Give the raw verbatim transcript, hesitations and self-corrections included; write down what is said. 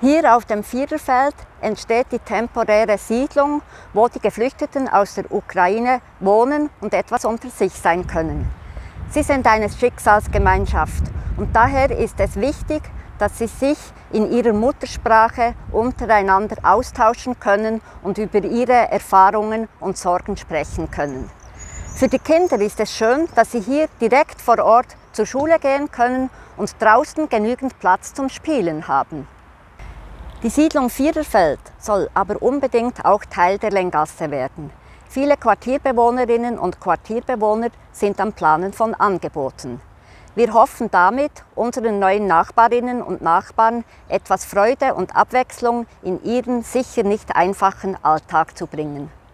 Hier auf dem Viererfeld entsteht die temporäre Siedlung, wo die Geflüchteten aus der Ukraine wohnen und etwas unter sich sein können. Sie sind eine Schicksalsgemeinschaft und daher ist es wichtig, dass sie sich in ihrer Muttersprache untereinander austauschen können und über ihre Erfahrungen und Sorgen sprechen können. Für die Kinder ist es schön, dass sie hier direkt vor Ort zur Schule gehen können und draußen genügend Platz zum Spielen haben. Die Siedlung Viererfeld soll aber unbedingt auch Teil der Länggasse werden. Viele Quartierbewohnerinnen und Quartierbewohner sind am Planen von Angeboten. Wir hoffen damit, unseren neuen Nachbarinnen und Nachbarn etwas Freude und Abwechslung in ihren sicher nicht einfachen Alltag zu bringen.